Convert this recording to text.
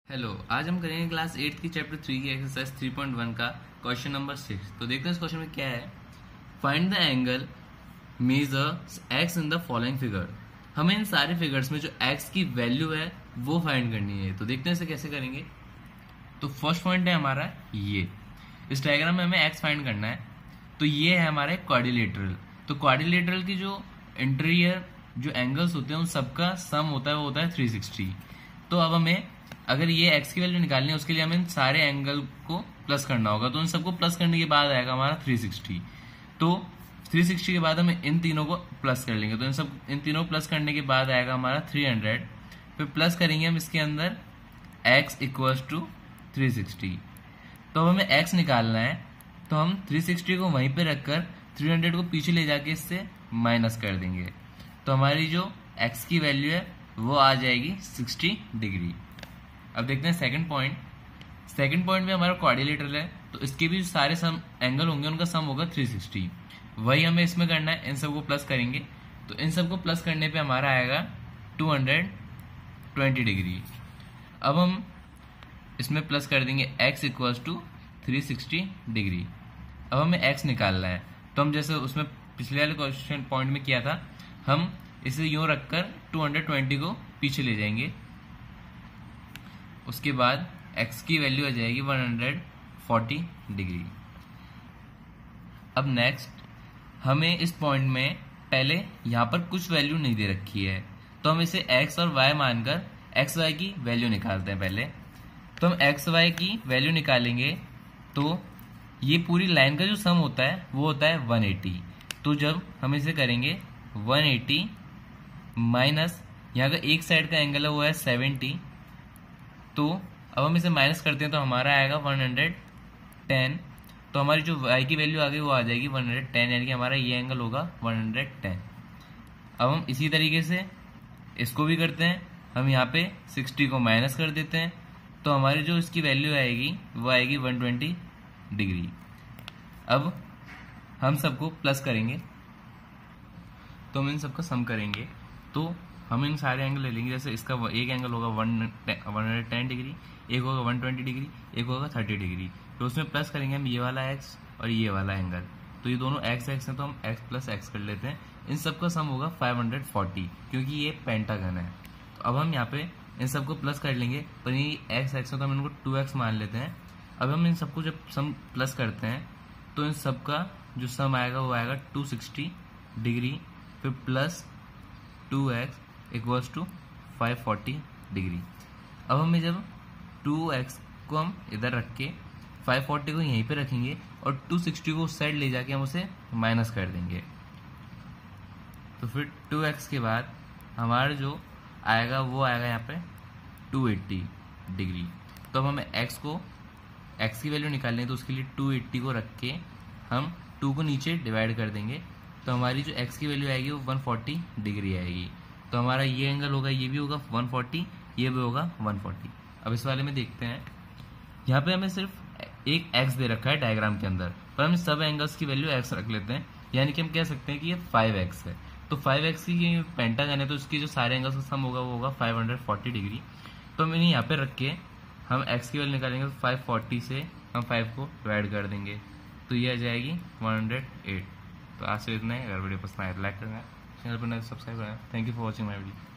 Hello, आज हम करेंगे क्लास 8 की चैप्टर 3 की एक्सरसाइज 3.1 का क्वेश्चन नंबर 6। तो देखते हैं इस क्वेश्चन में क्या है। Find the angle measure x in the following figure. हमें इन सारे फिगर्स में जो एक्स की वैल्यू है वो फाइंड करनी है। तो देखते हैं इसे कैसे करेंगे। तो फर्स्ट पॉइंट है हमारा ये, इस डायग्राम में हमें एक्स फाइंड करना है। तो ये है हमारे क्वाड्रिलेटरल। तो क्वाड्रिलेटरल की जो इंटीरियर जो एंगल्स होते हैं उन सबका सम होता है, वो होता है 360। तो अब हमें अगर ये एक्स की वैल्यू निकालनी है उसके लिए हमें इन सारे एंगल को प्लस करना होगा। तो इन सबको प्लस करने के बाद आएगा हमारा 360। तो 360 के बाद हम इन तीनों को प्लस कर लेंगे। तो इन तीनों को प्लस करने के बाद आएगा हमारा 300। फिर प्लस करेंगे हम इसके अंदर x इक्वल्स टू 360। तो अब हमें x निकालना है, तो हम 360 को वहीं पे रखकर 300 को पीछे ले जाके इससे माइनस कर देंगे। तो हमारी जो x की वैल्यू है वो आ जाएगी 60 डिग्री। अब देखते हैं सेकंड पॉइंट। सेकंड पॉइंट में हमारा क्वाड्रिलेटरल है, तो इसके भी सारे सम एंगल होंगे, उनका सम होगा 360। वही हमें इसमें करना है, इन सबको प्लस करेंगे। तो इन सबको प्लस करने पे हमारा आएगा 220 डिग्री। अब हम इसमें प्लस कर देंगे x इक्वल्स टू 360 डिग्री। अब हमें x निकालना है, तो हम जैसे उसमें पिछले वाले क्वेश्चन पॉइंट में किया था, हम इसे यूं रखकर 220 को पीछे ले जाएंगे। उसके बाद x की वैल्यू आ जाएगी 140 डिग्री। अब नेक्स्ट हमें इस पॉइंट में पहले यहाँ पर कुछ वैल्यू नहीं दे रखी है, तो हम इसे x और y मानकर x y की वैल्यू निकालते हैं पहले। तो हम x y की वैल्यू निकालेंगे, तो ये पूरी लाइन का जो सम होता है वो होता है 180। तो जब हम इसे करेंगे 180 माइनस यहाँ का एक साइड का एंगल है वो है 70। तो अब हम इसे माइनस करते हैं तो हमारा आएगा 110। तो हमारी जो y की वैल्यू आ गई वो आ जाएगी 110, यानी कि हमारा ये एंगल होगा 110। अब हम इसी तरीके से इसको भी करते हैं, हम यहाँ पे 60 को माइनस कर देते हैं। तो हमारी जो इसकी वैल्यू आएगी वो आएगी 120 डिग्री। अब हम सबको प्लस करेंगे, तो हम इन सबका सम करेंगे। तो हम इन सारे एंगल ले लेंगे। जैसे इसका एक एंगल होगा 110 डिग्री, एक होगा 120 डिग्री, एक होगा 30 डिग्री। तो उसमें प्लस करेंगे हम ये वाला x और ये वाला एंगल। तो ये दोनों x है, तो हम x प्लस x कर लेते हैं। इन सबका सम होगा 540, क्योंकि ये पेंटागन है। तो अब हम यहाँ पे इन सबको प्लस कर लेंगे, पर ये x है तो हम इनको 2x मान लेते हैं। अब हम इन सबको जब सम प्लस करते हैं तो इन सबका जो सम आएगा वो आएगा 260 डिग्री, फिर plus 2x equals to 540 degree. अब हमें जब 2x को हम इधर रख के 540 को यहीं पे रखेंगे और 260 को उस साइड ले जाके हम उसे माइनस कर देंगे। तो फिर 2x के बाद हमारा जो आएगा वो आएगा यहाँ पे 280 डिग्री। तो अब हमें x की वैल्यू निकालनी है, तो उसके लिए 280 को रख के हम 2 को नीचे डिवाइड कर देंगे। तो हमारी जो x की वैल्यू आएगी वो 140 डिग्री आएगी। तो हमारा ये एंगल होगा, ये भी होगा 140, ये भी होगा 140। अब इस वाले में देखते हैं, यहाँ पे हमें सिर्फ एक x दे रखा है डायग्राम के अंदर, पर हम सब एंगल्स की वैल्यू x रख लेते हैं, यानी कि हम कह सकते हैं कि ये 5x है। तो 5x की पेंटागन है, तो इसकी जो सारे एंगल्स का सम होगा वो होगा 540 डिग्री। तो हम इन्हें यहाँ पे रख के हम x की वैल्यू निकालेंगे, तो 540 से हम 5 को डिवाइड कर देंगे, तो ये आ जाएगी 108। तो आज से इतना है। अगर वीडियो पसंद आए तो लाइक करना, चैनल पर नए सब्सक्राइब करना। Thank you for watching my video.